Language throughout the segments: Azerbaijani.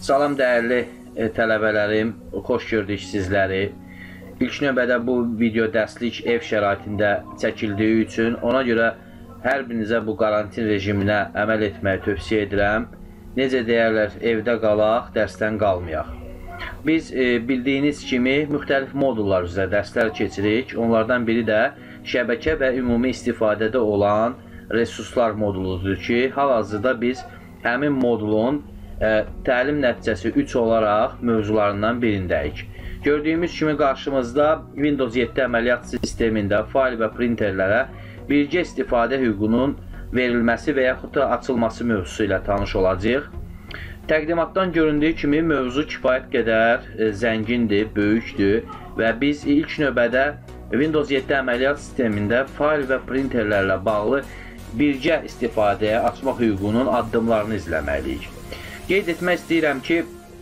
Salam dəyərli tələbələrim, xoş gördük sizləri. İlk növbədə bu video dərslik ev şəraitində çəkildiyi üçün ona görə hər birinizə bu karantin rejiminə əməl etməyi tövsiyə edirəm. Necə deyərlər, evdə qalaq, dərsdən qalmayaq. Biz bildiyiniz kimi müxtəlif modullar üzrə dərslər keçirik. Onlardan biri də şəbəkə və ümumi istifadədə olan resurslar moduludur ki, hal-hazırda biz həmin modulun təlim nəticəsi 3 olaraq mövzularından birindəyik. Gördüyümüz kimi qarşımızda Windows 7 əməliyyat sistemində fail və printerlərə birgə istifadə hüququnun verilməsi və yaxud da açılması mövzusu ilə tanış olacağıq. Təqdimatdan göründüyü kimi mövzu kifayət qədər zəngindir, böyükdür və biz ilk növbədə Windows 7 əməliyyat sistemində fail və printerlərlə bağlı birgə istifadəyə açmaq hüququnun addımlarını izləməliyik. Qeyd etmək istəyirəm ki,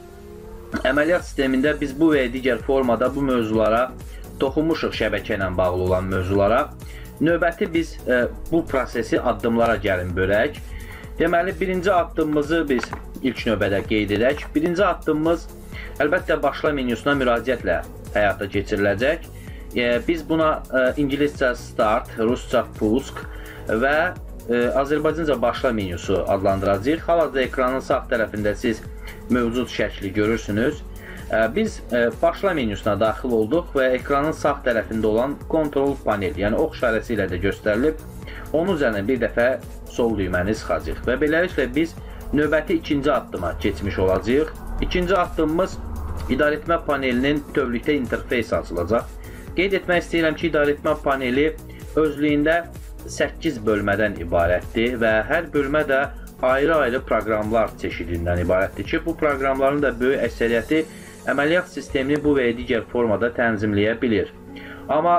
əməliyyat sistemində biz bu və digər formada bu mövzulara toxunmuşuq, şəbəkə ilə bağlı olan mövzulara. Növbəti biz bu prosesi addımlara gəlin bölək. Deməli, birinci addımımızı biz ilk növbədə qeyd edək. Birinci addımımız əlbəttə başla menüsuna müraciətlə həyata keçiriləcək. Biz buna ingiliscə start, rusca pusk və Azərbaycanca başla menüsü adlandıracağıq. Hal-hazırda ekranın sağ tərəfində siz mövcud şəkli görürsünüz. Biz başla menüsünə daxil olduq və ekranın sağ tərəfində olan kontrol panel, yəni ox işarəsi ilə də göstərilib. Onun üzərinə bir dəfə sol düyməni sıxacağıq və beləliklə biz növbəti ikinci addıma keçmiş olacağıq. İkinci addımımız idarəetmə panelinin bütövlükdə interfeysi açılacaq. Qeyd etmək istəyirəm ki, idarəetmə paneli özlüyündə 8 bölmədən ibarətdir və hər bölmə də ayrı-ayrı proqramlar çeşidindən ibarətdir ki, bu proqramların da böyük əksəriyyəti əməliyyat sistemini bu və digər formada tənzimləyə bilir. Amma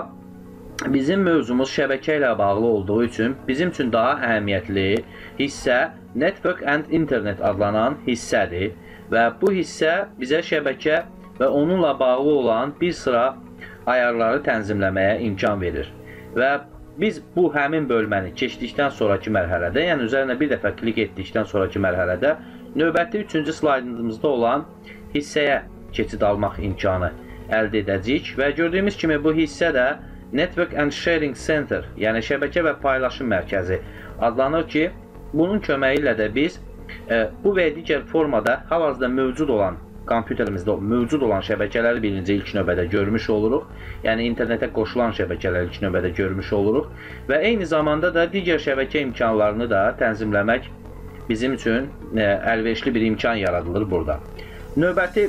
bizim mövzumuz şəbəkə ilə bağlı olduğu üçün bizim üçün daha əhəmiyyətli hissə Network and Internet adlanan hissədir və bu hissə bizə şəbəkə və onunla bağlı olan bir sıra ayarları tənzimləməyə imkan verir. Və biz bu həmin bölməni keçdikdən sonraki mərhələdə, yəni üzərinə bir dəfə klik etdikdən sonraki mərhələdə növbəti 3-cü slaydımızda olan hissəyə keçid almaq imkanı əldə edəcəyik və gördüyümüz kimi bu hissə də Network and Sharing Center, yəni şəbəkə və paylaşım mərkəzi adlanır ki, bunun köməyi ilə də biz bu və digər formada hal-hazırda mövcud olan kompüterimizdə mövcud olan şəbəkələri birinci ilk növbədə görmüş oluruq. Yəni internetə qoşulan şəbəkələri ilk növbədə görmüş oluruq və eyni zamanda da digər şəbəkə imkanlarını da tənzimləmək bizim üçün əlverişli bir imkan yaradılır burada. Növbəti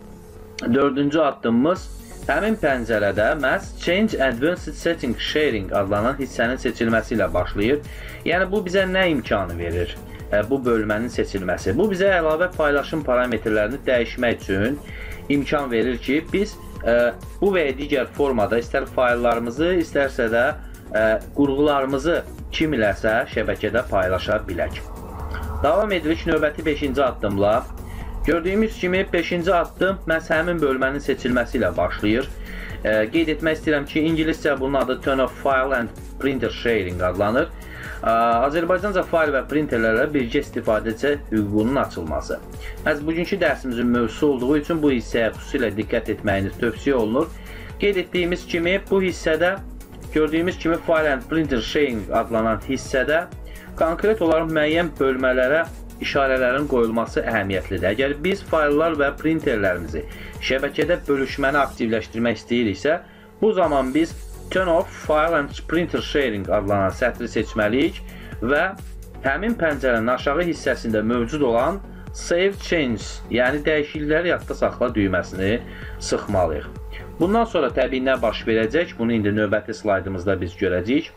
dördüncü addımımız həmin pəncərədə məhz Change Advanced Setting Sharing adlanan hissənin seçilməsi ilə başlayır. Yəni bu bizə nə imkanı verir? Bu bölmənin seçilməsi. Bu bizə əlavə paylaşım parametrlərini dəyişmək üçün imkan verir ki, biz bu və digər formada istər fayllarımızı, istərsə də qurğularımızı kim iləsə şəbəkədə paylaşa bilək. Davam edirik növbəti 5-ci addımla. Gördüyümüz kimi 5-ci addım məhz həmin bölmənin seçilməsi ilə başlayır. Qeyd etmək istəyirəm ki, ingiliscə bunun adı Turn off File and Printer Sharing adlanır. Azərbaycanca fail və printerlərlə birgə istifadəçi hüququnun açılması. Məhz bugünkü dərsimizin mövzusu olduğu üçün bu hissəyə xüsusilə diqqət etməyiniz tövsiyə olunur. Qeyd etdiyimiz kimi bu hissədə, gördüyümüz kimi File and Printer Sharing adlanan hissədə konkret olaraq müəyyən bölmələrə işarələrin qoyulması əhəmiyyətlidir. Əgər biz fayllar və printerlərimizi şəbəkədə bölüşməni aktivləşdirmək istəyiriksə, bu zaman biz Turn off File and Printer Sharing adlanan sətri seçməliyik və həmin pəncərənin aşağı hissəsində mövcud olan Save Changes, yəni dəyişiklikləri yadda saxla düyməsini sıxmalıyıq. Bundan sonra təbii nə baş verəcək? Bunu indi növbəti slaydımızda biz görəcəyik.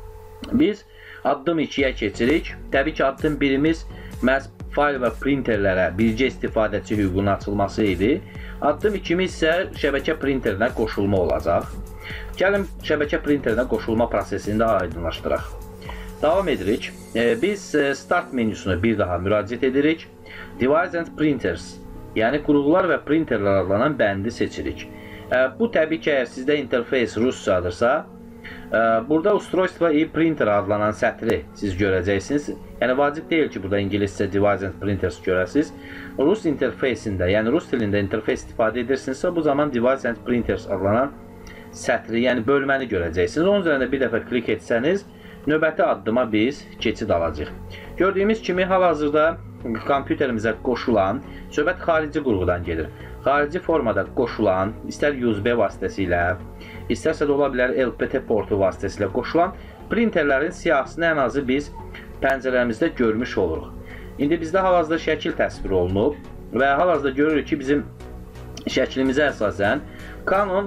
Biz addım 2-yə keçirik. Təbii ki, addım 1-imiz məhz fayl və printerlərə birgə istifadəçi hüququnun açılması idi. Addım 2-miz isə şəbəkə printerinə qoşulma olacaq. Gəlin şəbəkə printerinə qoşulma prosesini də aydınlaşdıraq. Davam edirik. Biz Start menüsünə bir daha müraciət edirik. Device and Printers, yəni qurğular və printerlər adlanan bəndi seçirik. Bu təbii ki, əgər sizdə interfeys russcadırsa, Burada Устройство и Printer adlanan sətri siz görəcəksiniz. Yəni vacib deyil ki, burada ingiliscə Device and Printers görəsiniz. Rus interfeysində, yəni rus dilində interfeys istifadə edirsinizsə, bu zaman Device and Printers adlanan sətri, yəni bölməni görəcəksiniz. Onun üzərində bir dəfə klik etsəniz, növbəti addıma biz keçid alacağıq. Gördüyümüz kimi hal-hazırda kompüterimizə qoşulan, söhbət xarici qurğudan gedir. Xarici formada qoşulan, istər USB vasitəsilə, istərsə də ola bilər LPT portu vasitəsilə qoşulan printerlərin siyahısını ən azı biz pəncərələrimizdə görmüş oluruq. İndi bizdə hal-hazırda şəkil təsvir olunub və hal-hazırda görürük ki, bizim şəklimizə əsasən Canon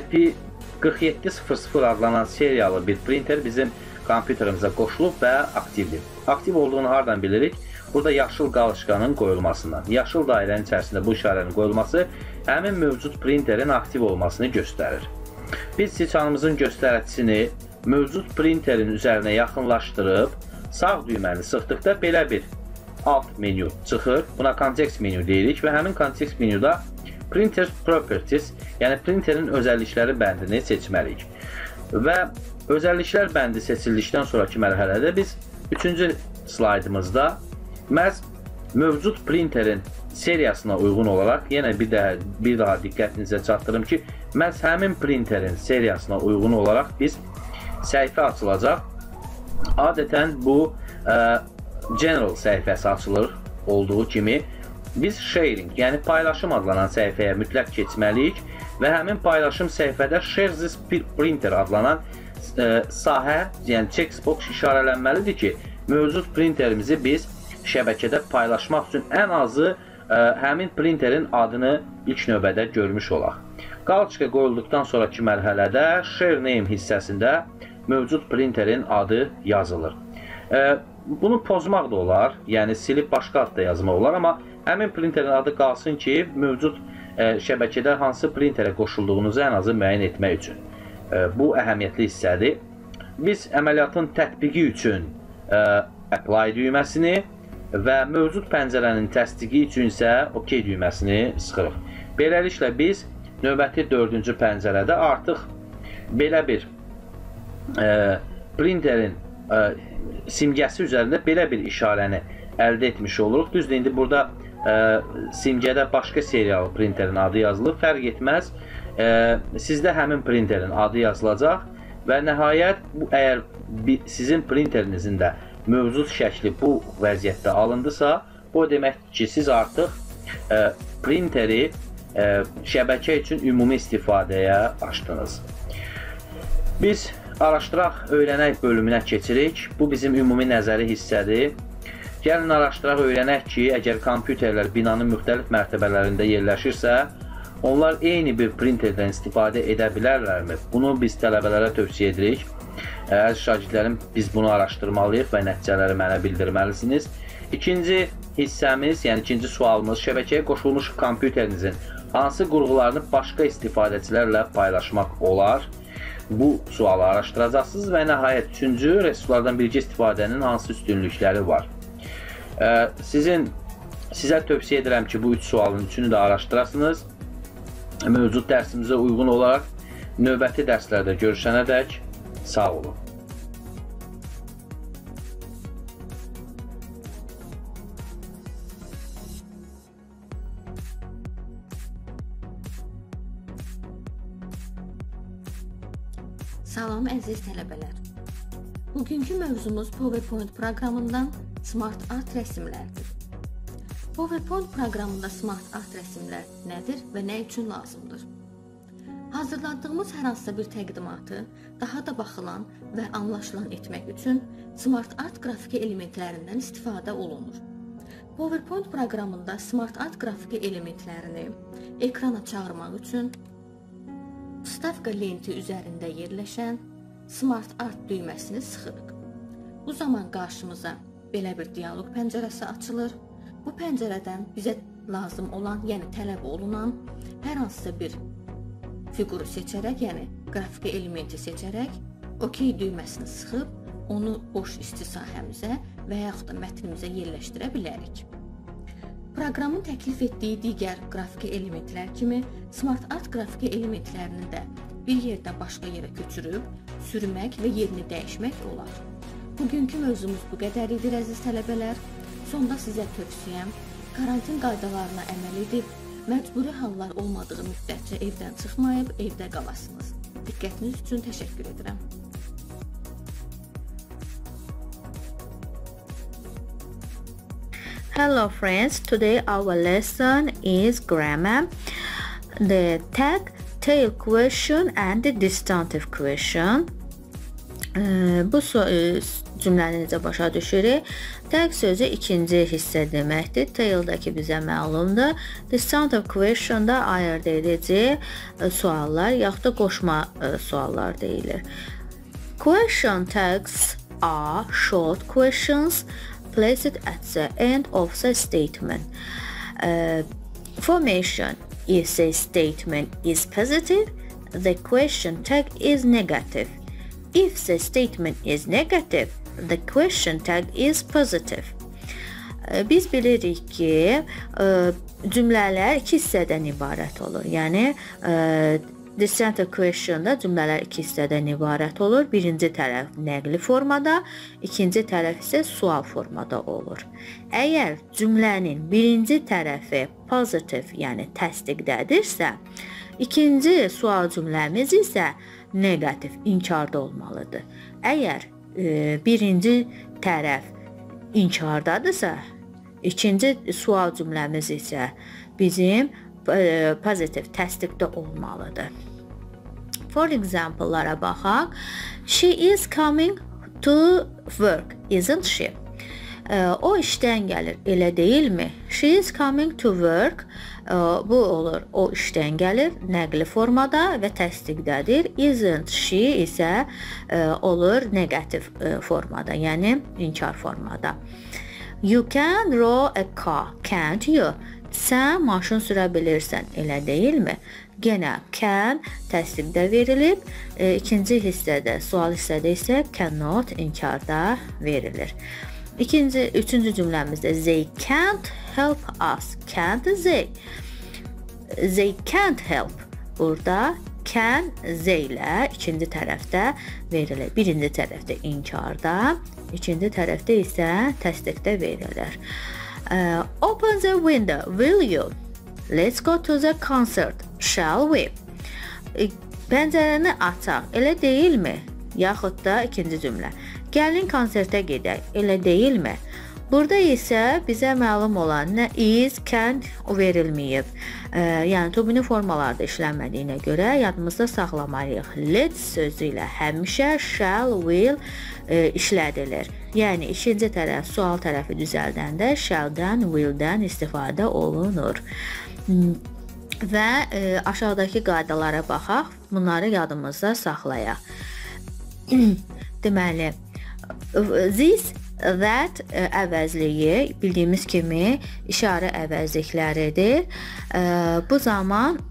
IP4700 adlanan seriyalı bir printer bizim kompüterimizə qoşulub və aktivdir. Aktiv olduğunu hardan bilirik? Burada yaşıl qalışqanın qoyulmasından. Yaşıl dairənin içərisində bu işarənin qoyulması həmin mövcud printerin aktiv olmasını göstərir. Biz siçanımızın göstəricisini mövcud printerin üzərinə yaxınlaşdırıb sağ düyməni sıxdıqda belə bir alt menü çıxır. Buna kontekst menü deyirik və həmin kontekst menyuda Printer Properties, yəni printerin özəllikləri bəndini seçməliyik. Və özəlliklər bəndi seçildikdən sonraki mərhələdə biz 3-cü slaydımızda məhz mövcud printerin seriyasına uyğun olaraq, yenə bir daha diqqətinizə çatdırım ki, məhz həmin printerin seriyasına uyğun olaraq biz səhifə açılacaq. Adətən bu General səhifəsi açılır olduğu kimi biz Sharing, yəni paylaşım adlanan səhifəyə mütləq keçməliyik və həmin paylaşım səhifədə Share this Printer adlanan sahə, yəni checkbox işarələnməlidir ki, mövcud printerimizi biz şəbəkədə paylaşmaq üçün ən azı həmin printerin adını ilk növbədə görmüş olaq. Qalçıqa qoyulduqdan sonraki mərhələdə Share Name hissəsində mövcud printerin adı yazılır. Bunu pozmaq da olar, yəni silib başqa adda yazmaq olar, amma həmin printerin adı qalsın ki, mövcud şəbəkədə hansı printerə qoşulduğunuzu ən azı müəyyən etmək üçün. Bu əhəmiyyətli hissədir. Biz əməliyyatın tətbiqi üçün Apply düyməsini və mövcud pəncərənin təsdiqi üçün isə OK düyməsini sıxırıq. Beləliklə biz növbəti 4-cü pəncərədə artıq belə bir printerin simgəsi üzərində belə bir işarəni əldə etmiş oluruq. Düzdür, indi burada simgədə başqa seriyalı printerin adı yazılır, fərq etməz. Sizdə həmin printerin adı yazılacaq və nəhayət əgər sizin printerinizin də mövcud şəkli bu vəziyyətdə alındısa, bu deməkdir ki, siz artıq printeri şəbəkə üçün ümumi istifadəyə açdınız. Biz araşdıraq, öyrənək bölümünə keçirik. Bu bizim ümumi nəzəri hissədir. Gəlin araşdıraq, öyrənək ki, əgər kompüterlər binanın müxtəlif mərtəbələrində yerləşirsə, onlar eyni bir printerdən istifadə edə bilərlərmi? Bunu biz tələbələrə tövsiyə edirik. Əziz şagirdlərim, biz bunu araşdırmalıyıq və nəticələri mənə bildirməlisiniz. İkinci hissəmiz, yəni ikinci sualımız, şəbəkəyə qoşulmuş kompüterinizin hansı qurğularını başqa istifadəçilərlə paylaşmaq olar? Bu sualı araşdıracaqsınız və nəhayət üçüncü resurslardan birgə istifadənin hansı üstünlükləri var? Sizə tövsiyə edirəm ki, bu üç sualın üçünü də araşdırasınız. Mövcud dərsimizə uyğun olaraq növbəti dərslərdə görüşənədək sağ olun. Salam əziz tələbələr. Bugünkü mövzumuz PowerPoint proqramından Smart Art rəsmlərdir. PowerPoint proqramında Smart Art rəsmlər nədir və nə üçün lazımdır? Hazırladığımız hər hansısa bir təqdimatı daha da baxılan və anlaşılan etmək üçün Smart Art qrafiki elementlərindən istifadə olunur. PowerPoint proqramında Smart Art qrafiki elementlərini ekrana çağırmaq üçün Vstavka lenti üzərində yerləşən Smart Art düyməsini sıxırıq. Bu zaman qarşımıza belə bir dialoq pəncərəsi açılır. Bu pəncərədən bizə lazım olan, yəni tələb olunan hər hansısa bir fiquru seçərək, yəni qrafiki elementi seçərək OK düyməsini sıxıb onu boş isti sahəmizə və yaxud da mətnimizə yerləşdirə bilərik. Proqramın təklif etdiyi digər qrafiki elementlər kimi Smart Art qrafiki elementlərini də bir yerdən başqa yerə köçürüb, sürmək və yerini dəyişmək olar. Bugünkü mövzumuz bu qədər idi, əziz tələbələr. Sonda sizə tövsiyəm, karantin qaydalarına əməl edib, məcburi hallar olmadığı müddətcə evdən çıxmayıb, evdə qalasınız. Diqqətiniz üçün təşəkkür edirəm. Hello friends, today our lesson is grammar, the tag, tail question and the disjunctive question. Bu cümləni necə başa düşürük? Tag sözü ikinci hissə deməkdir. Taildəki bizə məlumdur. Disjunctive question da ayırd edici suallar yaxud da qoşma suallar deyilir. Question tags are short questions placed at the end of the statement. Formation: if the statement is positive, the question tag is negative. If the statement is negative, the question tag is positive. Biz bilirik ki, cümlələr iki hissədən ibarət olur. Yəni, disjunctive question'da cümlələr iki hissədən ibarət olur. Birinci tərəf nəqli formada, ikinci tərəf isə sual formada olur. Əgər cümlənin birinci tərəfi pozitiv, yəni təsdiqdədirsə, ikinci sual cümləmiz isə negativ, inkarda olmalıdır. Əgər birinci tərəf inkardadırsa, ikinci sual cümləmiz isə bizim pozitiv, təsdiqdə olmalıdır. For example-lara baxaq. She is coming to work, isn't she? O işdən gəlir, elə deyilmi? She is coming to work. Bu olur, o işdən gəlir, nəqli formada və təsdiqdədir. Isn't she isə olur negativ formada, yəni inkar formada. You can draw a car, can't you? Sən maşın sürə bilirsən, elə deyilmi? Genə can təsdiqdə verilib, ikinci hissədə, sual hissədə isə cannot inkarda verilir. Üçüncü cümləmizdə they can't help us, can't they? They can't help. Burada can, they ilə ikinci tərəfdə verilir. Birinci tərəfdə inkarda, ikinci tərəfdə isə təsdiqdə verilir. Open the window, will you? Let's go to the concert, shall we? Pəncərəni açaq, elə deyilmi? Yaxud da ikinci cümlə. Gəlin konsertə gedək, elə deyilmi? Burada isə bizə məlum olan nə is, can verilməyib. Yəni tubini formalarda işlənmədiyinə görə yadımızda saxlamalıyıq. Let's sözü ilə həmişə shall, will işlədilir. Yəni ikinci tərəf sual tərəfi düzəldəndə shall-dən, will-dən istifadə olunur. Və aşağıdakı qaydalara baxaq, bunları yadımızda saxlayaq. Deməli, this, that əvəzliyi bildiyimiz kimi işarə əvəzlikləridir. Bu zaman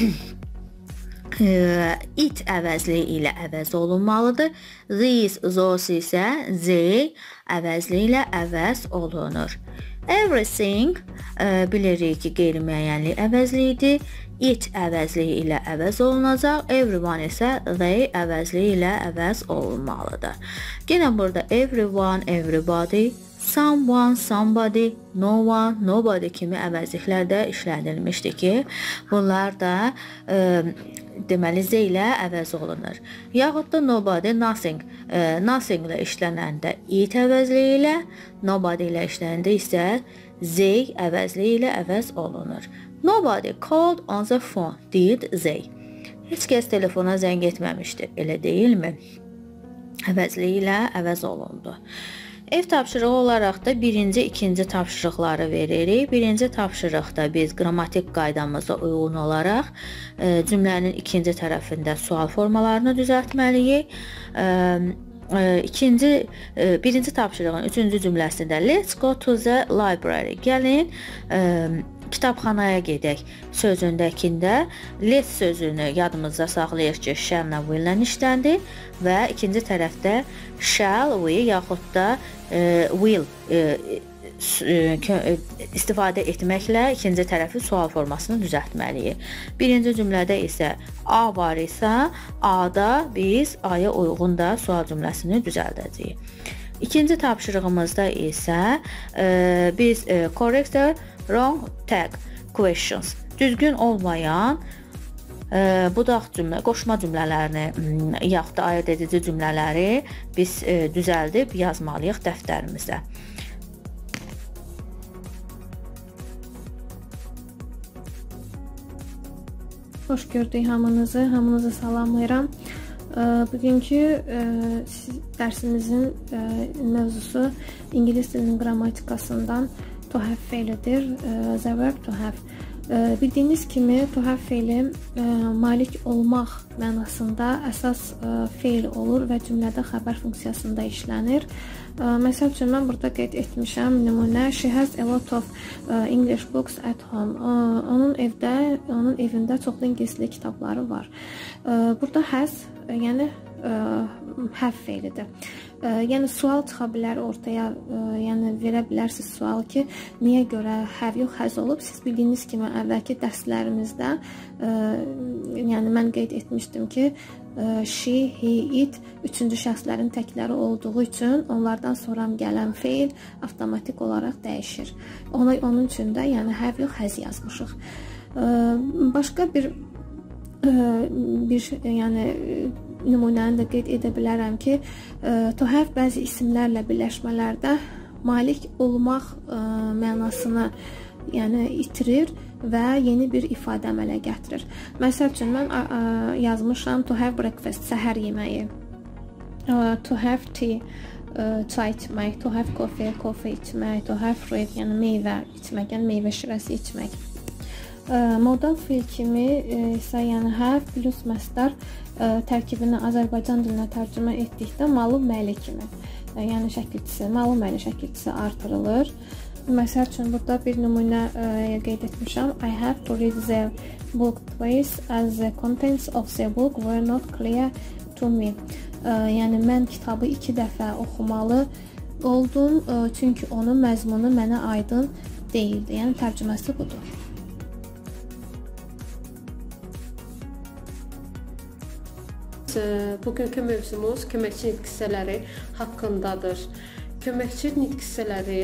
it əvəzliyi ilə əvəz olunmalıdır. These, those isə they əvəzliyi ilə əvəz olunur. Everything bilirik ki, qeyri-müəyyənlik əvəzliyidir. It əvəzliyi ilə əvəz olunacaq. Everyone isə they əvəzliyi ilə əvəz olunmalıdır. Yenə burada everyone, everybody, someone, somebody, no one, nobody kimi əvəzliklər də işlədilmişdir ki, bunlar da deməli z ilə əvəz olunur. Yaxud da nobody, nothing. Nothing ilə işlənəndə it əvəzliyi ilə, nobody ilə işlənəndə isə z əvəzliyi ilə əvəz olunur. Nobody called on the phone, did they? Heç kəs telefona zəng etməmişdir, elə deyilmi? Əvəzliyi ilə əvəz olundu. Ev tapşırığı olaraq da birinci, ikinci tapşırıqları veririk. Birinci tapşırıqda biz qrammatik qaydamıza uyğun olaraq cümlənin ikinci tərəfində sual formalarını düzəltməliyik. Birinci tapşırığın üçüncü cümləsində let's go to the library. Gəlin kitabxanaya gedək sözündəkində let sözünü yadımızda saxlayır ki, shall-la will-lə işləndi və ikinci tərəfdə shall, we yaxud da will istifadə etməklə ikinci tərəfi sual formasını düzəltməliyik. Birinci cümlədə isə A var isə A-da biz A-ya uyğun da sual cümləsini düzəldəcəyik. İkinci tapşırığımızda isə biz correct the wrong tag questions, düzgün olmayan budaq cümlə, qoşma cümlələrini yaxud da ayırd edici cümlələri biz düzəldib yazmalıyıq dəftərimizə. Xoş gördük hamınızı salamlayıram. Bugünkü dərsimizin mövzusu ingilis dilinin qrammatikasından to have fe'lidir. The verb to have. Bildiyiniz kimi to have fe'li malik olmaq mənasında əsas fe'l olur və cümlədə xəbər funksiyasında işlənir. Məsəl üçün mən burada qeyd etmişəm nümunə she has a lot of English books at home. Onun evində çoxlu ingilis dili kitabları var. Burada has, yəni have fe'lidir. Yəni sual çıxa bilər ortaya, yəni verə bilərsiniz sual ki, niyə görə have yox has olub? Siz bildiyiniz kimi əvvəlki dərslərimizdə yəni mən qeyd etmişdim ki, she, he, it üçüncü şəxslərin təkləri olduğu üçün onlardan sonra gələn feil avtomatik olaraq dəyişir. Onun üçün də yəni have yox has yazmışıq. Başqa bir yəni nümunəni də qeyd edə bilərəm ki, to have bəzi isimlərlə birləşmələrdə malik olmaq mənasını yəni itirir və yeni bir ifadə əmələ gətirir. Məsəl üçün mən yazmışam to have breakfast, səhər yeməyi, to have tea, çay içmək, to have coffee, coffee içmək, to have fruit, yəni meyvə içmək, yəni meyvə şirəsi içmək. Modal fe'l kimi isə yəni have plus məsdar tərkibini Azərbaycan dilinə tərcümə etdikdə malı məli kimi, yəni şəkilçisi, malı məli şəkilçisi artırılır. Məsəl üçün burada bir nümunə qeyd etmişəm. I have to read the book twice as the contents of the book were not clear to me. Yəni mən kitabı 2 dəfə oxumalı oldum, çünki onun məzmunu mənə aydın deyildi. Yəni tərcüməsi budur. Bugünkü mövzumuz köməkçi nitq hissələri haqqındadır. Köməkçi nitq hissələri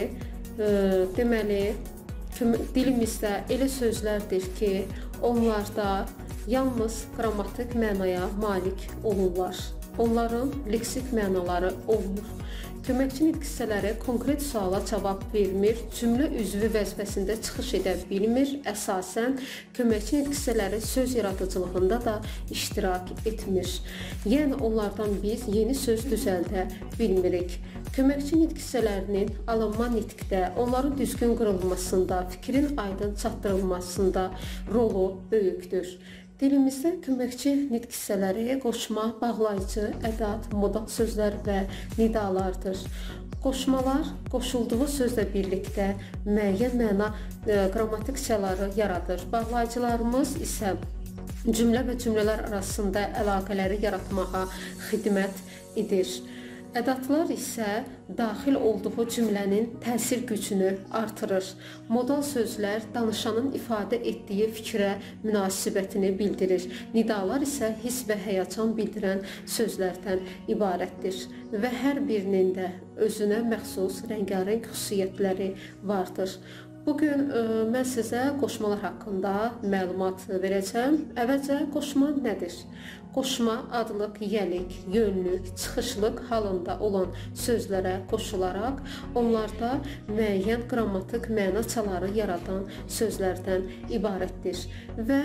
deməli dilimizdə elə sözlərdir ki, onlarda yalnız qrammatik mənaya malik olurlar. Onların leksik mənaları olmur. Köməkçi nitq hissələri konkret suala cavab vermir, cümlə üzvü vəzifəsində çıxış edə bilmir. Əsasən, köməkçi nitq hissələri söz yaradıcılığında da iştirak etmir. Yəni, onlardan biz yeni söz düzəldə bilmirik. Köməkçi nitq hissələrinin alınma nitqdə, onların düzgün qırılmasında, fikrin aydın çatdırılmasında rolu böyükdür. Dilimizdə köməkçi nitq hissələri qoşma, bağlayıcı, ədat, modal sözlər və nidalardır. Qoşmalar qoşulduğu sözlə birlikdə müəyyən məna qrammatikasiyaları yaradır. Bağlayıcılarımız isə cümlə və cümlələr arasında əlaqələri yaratmağa xidmət edir. Ədatlar isə daxil olduğu cümlənin təsir gücünü artırır. Modal sözlər danışanın ifadə etdiyi fikrə münasibətini bildirir. Nidalar isə hiss və həyəcan bildirən sözlərdən ibarətdir və hər birinin də özünə məxsus rəngarəng xüsusiyyətləri vardır. Bugün mən sizə qoşmalar haqqında məlumat verəcəm. Əvvəlcə qoşma nədir? Qoşma adlıq, yəlik, yönlük, çıxışlıq halında olan sözlərə qoşularaq onlarda müəyyən qrammatik mənaçaları yaradan sözlərdən ibarətdir. Və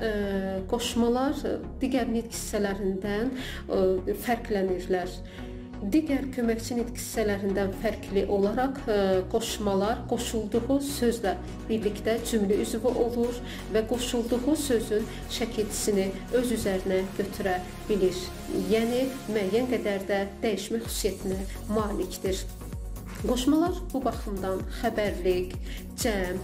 qoşmalar digər nitq hissələrindən fərqlənirlər. Digər köməkçi nitq hissələrindən fərqli olaraq qoşmalar qoşulduğu sözlə birlikdə cümlə üzvü olur və qoşulduğu sözün şəkilçisini öz üzərinə götürə bilir. Yəni, müəyyən qədər də dəyişmə xüsusiyyətinə malikdir. Qoşmalar bu baxımdan xəbərlik, cəm,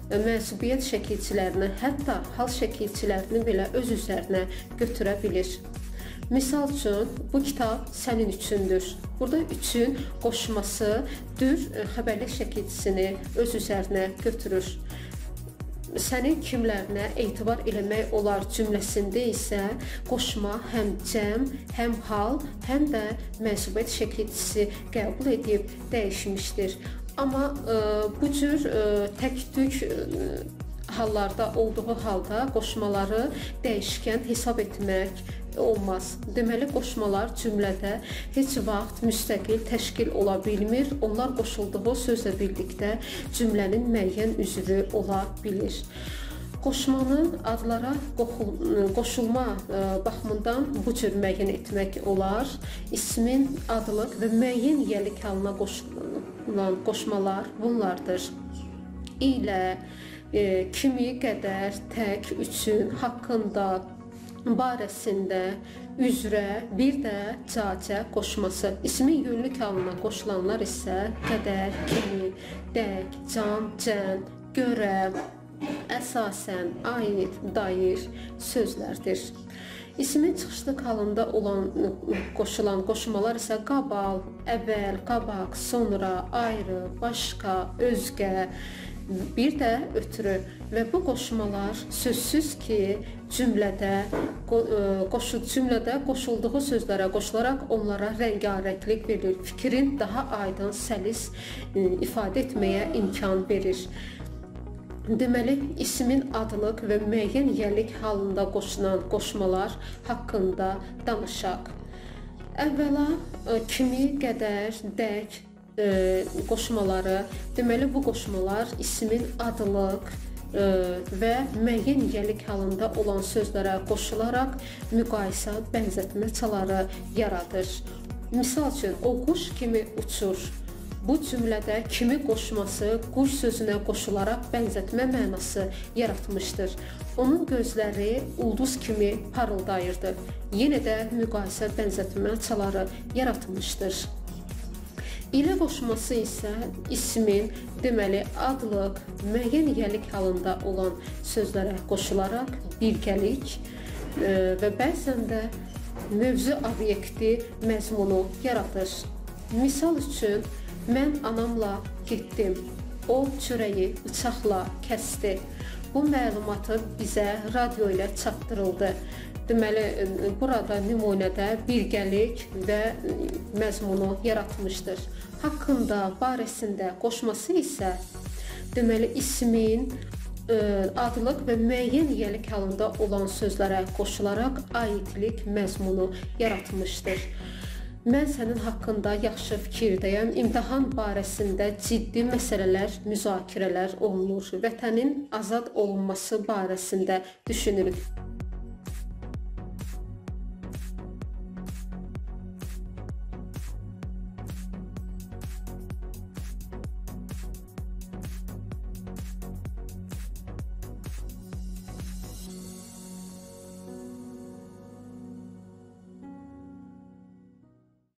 mənsubiyyət şəkilçilərini, hətta hal şəkilçilərini belə öz üzərinə götürə bilir. Misal üçün, bu kitab sənin üçündür. Burada üçün qoşması dür xəbərlik şəkilçisini öz üzərinə götürür. Sənin kimlərinə etibar eləmək olar cümləsində isə qoşma həm cəm, həm hal, həm də mənsubiyyət şəkilçisi qəbul edib dəyişmişdir. Amma bu cür tək-tük hallarda olduğu halda qoşmaları dəyişkən hesab etmək olmaz. Deməli, qoşmalar cümlədə heç vaxt müstəqil təşkil ola bilmir. Onlar qoşulduğu sözlə birlikdə cümlənin müəyyən üzvü ola bilir. Qoşmanın adlara qoşulma baxımından bu cür müəyyən etmək olar. İsmin adlıq və müəyyən yiyəlik halına qoşulan qoşmalar bunlardır. İlə, kimi, qədər, tək, üçün, haqqında, barəsində, üzrə, bir də cacə qoşması. İsmin yönlük halına qoşulanlar isə qədər, kimi, dək, can, cən, görə, əsasən, aid, dair sözlərdir. İsmin çıxışlıq halında qoşulan qoşmalar isə qabaq, əvvəl, qabaq, sonra, ayrı, başqa, özgə, bir də ötürü və bu qoşmalar sözsüz ki, cümlədə qoşulduğu sözlərə qoşularaq onlara rəngarənglik verir, fikrin daha aydın, səlis ifadə etməyə imkan verir. Deməli, ismin adlıq və müəyyən yiyəlik halında qoşulan qoşmalar haqqında danışaq. Əvvəla, kimi, qədər, dək qoşmaları, deməli bu qoşmalar ismin adlıq və müəyyən yiyəlik halında olan sözlərə qoşularaq müqayisə, bənzətmə çaları yaradır. Misal üçün, o quş kimi uçur. Bu cümlədə kimi qoşması quş sözünə qoşularaq bənzətmə mənası yaratmışdır. Onun gözləri ulduz kimi parıldayırdı. Yenə də müqayisə, bənzətmə çaları yaratmışdır. İlə qoşması isə ismin, deməli, adlıq, müəyyən yiyəlik halında olan sözlərə qoşularaq birgəlik və bəzən də mövzu obyekti məzmunu yaradır. Misal üçün, mən anamla getdim, o çörəyi bıçaqla kəsdi. Bu məlumatı bizə radio ilə çatdırıldı. Deməli, burada nümunədə birgəlik və məzmunu yaratmışdır. Haqqında, barəsində qoşması isə, deməli, ismin adlıq və müəyyən yiyəlik halında olan sözlərə qoşularaq aidlik məzmunu yaratmışdır. Mən sənin haqqında yaxşı fikirdəyəm. İmtahan barəsində ciddi məsələlər, müzakirələr olunur. Vətənin azad olunması barəsində düşünürük.